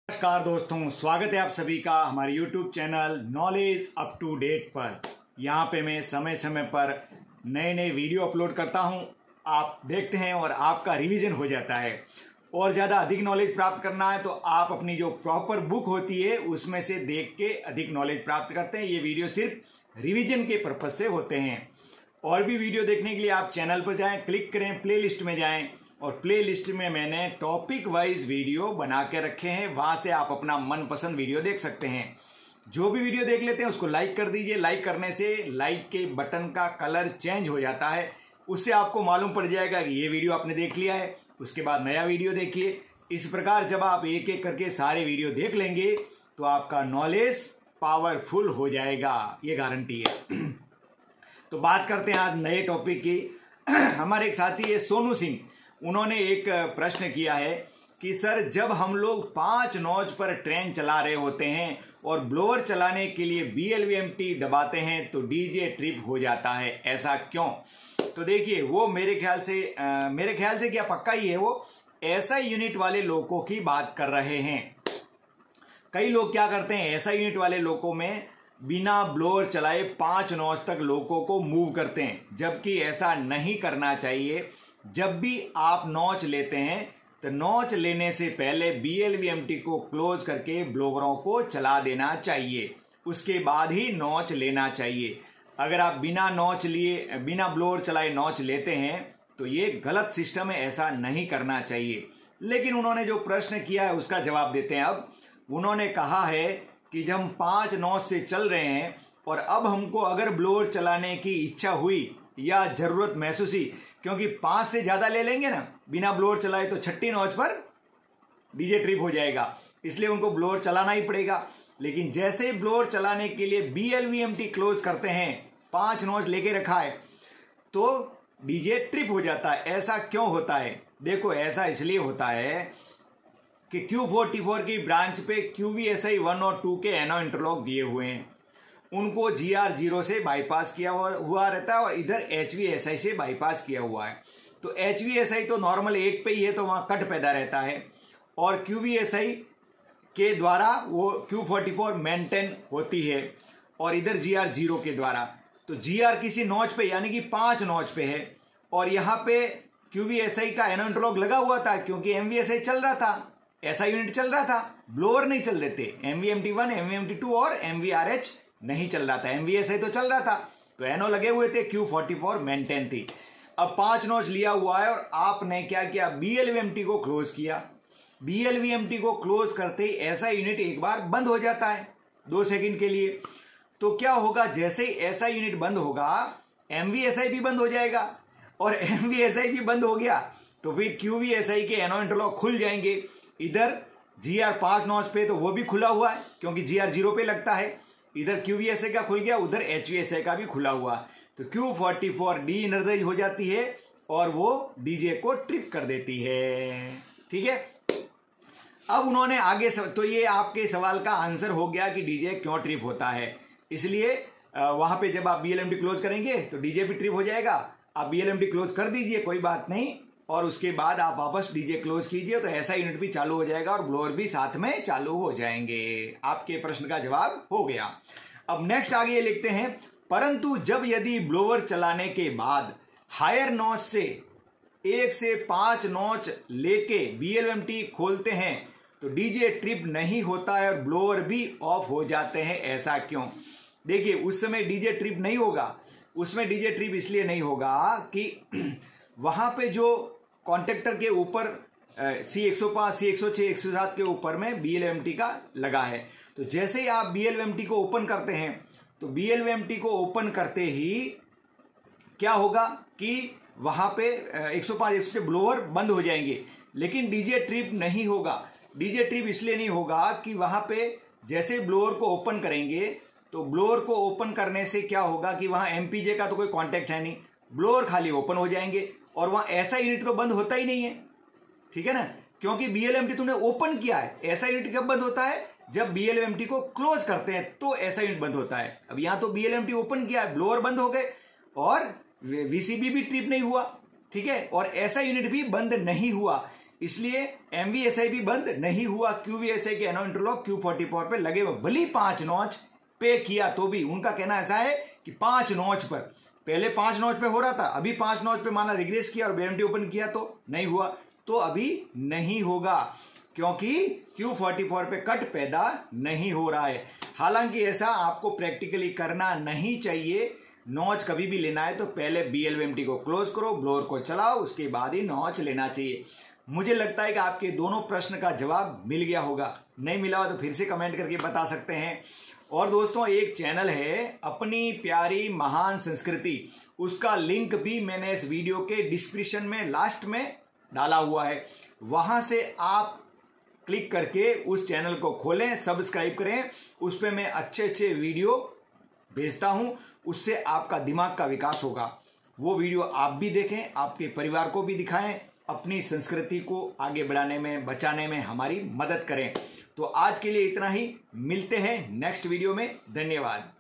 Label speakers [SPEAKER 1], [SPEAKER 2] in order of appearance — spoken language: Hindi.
[SPEAKER 1] नमस्कार दोस्तों, स्वागत है आप सभी का हमारे YouTube channel knowledge up to date पर। यहाँ पे मैं समय समय पर नए नए वीडियो अपलोड करता हूँ, आप देखते हैं और आपका रिवीजन हो जाता है। और ज़्यादा अधिक नॉलेज प्राप्त करना है तो आप अपनी जो प्रॉपर बुक होती है उसमें से देख के अधिक नॉलेज प्राप्त करते हैं। ये वीडियो सिर्फ रिवीजन के पर्पज से होते हैं। और भी वीडियो देखने के लिए आप चैनल पर जाएँ, क्लिक करें, प्ले लिस्ट में जाएँ और प्ले लिस्ट में मैंने टॉपिक वाइज वीडियो बना के रखे हैं, वहां से आप अपना मनपसंद वीडियो देख सकते हैं। जो भी वीडियो देख लेते हैं उसको लाइक कर दीजिए। लाइक करने से लाइक के बटन का कलर चेंज हो जाता है, उससे आपको मालूम पड़ जाएगा कि ये वीडियो आपने देख लिया है। उसके बाद नया वीडियो देखिए। इस प्रकार जब आप एक एक करके सारे वीडियो देख लेंगे तो आपका नॉलेज पावरफुल हो जाएगा, ये गारंटी है। तो बात करते हैं आज नए टॉपिक की। हमारे एक साथी है सोनू सिंह, उन्होंने एक प्रश्न किया है कि सर, जब हम लोग 5 नॉच पर ट्रेन चला रहे होते हैं और ब्लोअर चलाने के लिए BLVMT दबाते हैं तो डीजे ट्रिप हो जाता है, ऐसा क्यों? तो देखिए, वो मेरे ख्याल से क्या पक्का ही है, वो ऐसा यूनिट वाले लोगों की बात कर रहे हैं। कई लोग क्या करते हैं, ऐसा यूनिट वाले लोगों में बिना ब्लोअर चलाए 5 नॉच तक लोगों को मूव करते हैं, जबकि ऐसा नहीं करना चाहिए। जब भी आप नॉच लेते हैं तो नॉच लेने से पहले BLVMT को क्लोज करके ब्लोअरों को चला देना चाहिए, उसके बाद ही नॉच लेना चाहिए। अगर आप बिना नॉच लिए, बिना ब्लोअर चलाए नॉच लेते हैं तो ये गलत सिस्टम है, ऐसा नहीं करना चाहिए। लेकिन उन्होंने जो प्रश्न किया है उसका जवाब देते हैं। अब उन्होंने कहा है कि जब हम 5 नॉच से चल रहे हैं और अब हमको अगर ब्लोअर चलाने की इच्छा हुई या जरूरत महसूस हुई, क्योंकि 5 से ज्यादा ले लेंगे ना बिना ब्लोअर चलाए तो 6ठी नॉच पर डीजे ट्रिप हो जाएगा, इसलिए उनको ब्लोअर चलाना ही पड़ेगा। लेकिन जैसे ही ब्लोअर चलाने के लिए BLVMT क्लोज करते हैं, 5 नॉच लेके रखा है, तो डीजे ट्रिप हो जाता है। ऐसा क्यों होता है? देखो, ऐसा इसलिए होता है कि Q44 की ब्रांच पे QVSI 1 और 2 के एनो इंटरलॉक दिए हुए हैं, उनको GR0 से बाईपास किया हुआ रहता है और इधर HVSI से बाईपास किया हुआ है। तो HVSI तो नॉर्मल एक पे ही है तो वहां कट पैदा रहता है, और QVSI के द्वारा वो Q44 मेंटेन होती है, और इधर GR0 के द्वारा। तो GR किसी नॉच पे यानी कि 5 नॉच पे है, और यहाँ पे QVSI का एनो इंटरलॉक लगा हुआ था क्योंकि MVSI चल रहा था, ऐसा यूनिट चल रहा था, ब्लोअर नहीं चल रहे थे। MVMT1, MVMT2 और MVRH नहीं चल रहा था, MVSI तो चल रहा था, तो एनो लगे हुए थे, Q44 मेंटेन थी। अब 5 नॉच लिया हुआ है और आपने क्या किया, BLVMT को क्लोज किया। BLVMT को क्लोज करते ही ऐसा यूनिट एक बार बंद हो जाता है 2 सेकंड के लिए। तो क्या होगा, जैसे ही ऐसा यूनिट बंद होगा MVSI भी बंद हो जाएगा, और MVSI भी बंद हो गया तो फिर QVSI के एनो इंटरलॉक खुल जाएंगे। इधर GR 5 नॉच पे तो वो भी खुला हुआ है क्योंकि GR0 पे लगता है, इधर QVSI का खुल गया, उधर HVSI का भी खुला हुआ। तो Q44 डी एनर्जाइज हो जाती है और वो डीजे को ट्रिप कर देती है। ठीक है, अब उन्होंने आगे तो ये आपके सवाल का आंसर हो गया कि डीजे क्यों ट्रिप होता है। इसलिए वहां पे जब आप BLVMT क्लोज करेंगे तो डीजे भी ट्रिप हो जाएगा। आप BLVMT क्लोज कर दीजिए, कोई बात नहीं, और उसके बाद आप वापस डीजे क्लोज कीजिए तो ऐसा यूनिट भी चालू हो जाएगा और ब्लोअर भी साथ में चालू हो जाएंगे। आपके प्रश्न का जवाब हो गया। अब नेक्स्ट आगे ये लिखते हैं, परंतु जब यदि ब्लोअर चलाने के बाद हायर नॉच से 1 से 5 नॉच लेके BLVMT खोलते हैं तो डीजे ट्रिप नहीं होता है और ब्लोअर भी ऑफ हो जाते हैं, ऐसा क्यों? देखिए, उस समय डीजे ट्रिप नहीं होगा। उसमें डीजे ट्रिप इसलिए नहीं होगा कि वहां पे जो कॉन्टेक्टर के ऊपर C105, C106, 107 के ऊपर में BLVMT का लगा है। तो जैसे ही आप BLVMT को ओपन करते हैं तो BLVMT को ओपन करते ही क्या होगा कि वहां पे 105, 106 ब्लोअर बंद हो जाएंगे, लेकिन डीजे ट्रिप नहीं होगा। डीजे ट्रिप इसलिए नहीं होगा कि वहां पे जैसे ब्लोअर को ओपन करेंगे तो ब्लोअर को ओपन करने से क्या होगा कि वहां MPJ का तो कोई कॉन्टेक्ट है नहीं, ब्लोअर खाली ओपन हो जाएंगे और वहां ऐसा यूनिट तो बंद होता ही नहीं है। ठीक है ना, क्योंकि BLVMT तुमने ओपन किया है। ऐसा यूनिट कब बंद होता है, जब BLVMT को क्लोज करते हैं तो ऐसा यूनिट बंद होता है। अब यहां तो BLVMT ओपन किया है, ब्लोअर बंद हो गए और VCB भी ट्रिप नहीं हुआ। ठीक है, और ऐसा यूनिट भी बंद नहीं हुआ, इसलिए MVSI भी बंद नहीं हुआ। QVSI के एनो इंटरलॉक Q44 पे लगे हुए, भली 5 नॉच पे किया तो भी उनका कहना ऐसा है कि 5 नॉच पर, पहले 5 नॉच पे हो रहा था, अभी 5 नॉच पे माना रिग्रेस किया और BMT ओपन किया तो नहीं हुआ, तो अभी नहीं होगा क्योंकि Q44 पे कट पैदा नहीं हो रहा है। हालांकि ऐसा आपको प्रैक्टिकली करना नहीं चाहिए। नॉच कभी भी लेना है तो पहले BLVMT को क्लोज करो, ब्लोअर को चलाओ, उसके बाद ही नॉच लेना चाहिए। मुझे लगता है कि आपके दोनों प्रश्न का जवाब मिल गया होगा, नहीं मिला हो तो फिर से कमेंट करके बता सकते हैं। और दोस्तों एक चैनल है अपनी प्यारी महान संस्कृति, उसका लिंक भी मैंने इस वीडियो के डिस्क्रिप्शन में लास्ट में डाला हुआ है, वहां से आप क्लिक करके उस चैनल को खोलें, सब्सक्राइब करें। उस पर मैं अच्छे अच्छे वीडियो भेजता हूं, उससे आपका दिमाग का विकास होगा। वो वीडियो आप भी देखें, आपके परिवार को भी दिखाएं, अपनी संस्कृति को आगे बढ़ाने में, बचाने में हमारी मदद करें। तो आज के लिए इतना ही, मिलते हैं नेक्स्ट वीडियो में। धन्यवाद।